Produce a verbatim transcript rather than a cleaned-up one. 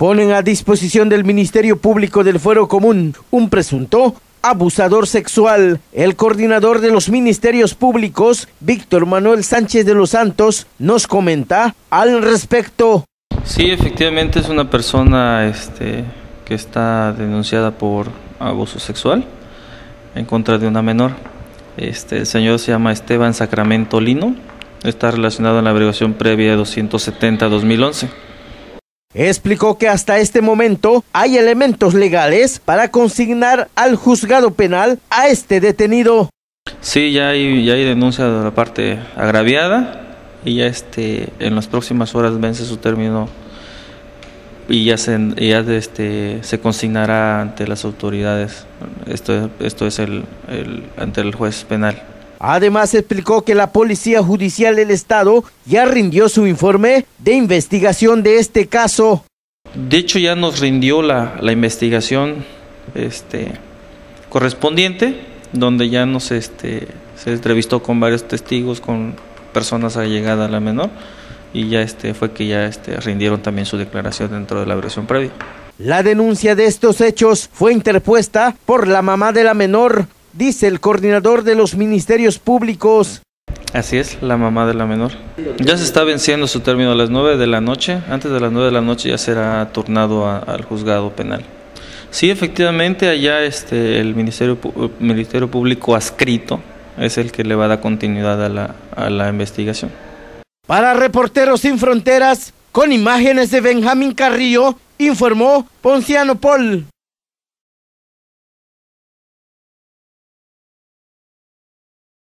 ponen a disposición del Ministerio Público del Fuero Común un presunto abusador sexual. El coordinador de los ministerios públicos, Víctor Manuel Sánchez de los Santos, nos comenta al respecto. Sí, efectivamente es una persona este, que está denunciada por abuso sexual en contra de una menor. Este, el señor se llama Esteban Sacramento Lino, está relacionado en la abreviación previa doscientos setenta dos mil once. Explicó que hasta este momento hay elementos legales para consignar al juzgado penal a este detenido. Sí, ya hay, ya hay denuncia de la parte agraviada y ya este, en las próximas horas vence su término y ya se, ya este, se consignará ante las autoridades. Esto, esto es el, el, ante el juez penal. Además explicó que la Policía Judicial del Estado ya rindió su informe de investigación de este caso. De hecho ya nos rindió la, la investigación este, correspondiente, donde ya nos este, se entrevistó con varios testigos, con personas allegadas a la menor, y ya este, fue que ya este, rindieron también su declaración dentro de la versión previa. La denuncia de estos hechos fue interpuesta por la mamá de la menor, dice el coordinador de los ministerios públicos. Así es, la mamá de la menor. Ya se está venciendo su término a las nueve de la noche. Antes de las nueve de la noche ya será turnado a, al juzgado penal. Sí, efectivamente, allá este, el ministerio, ministerio Público adscrito es el que le va a dar continuidad a la, a la investigación. Para Reporteros Sin Fronteras, con imágenes de Benjamín Carrillo, informó Ponciano Paul.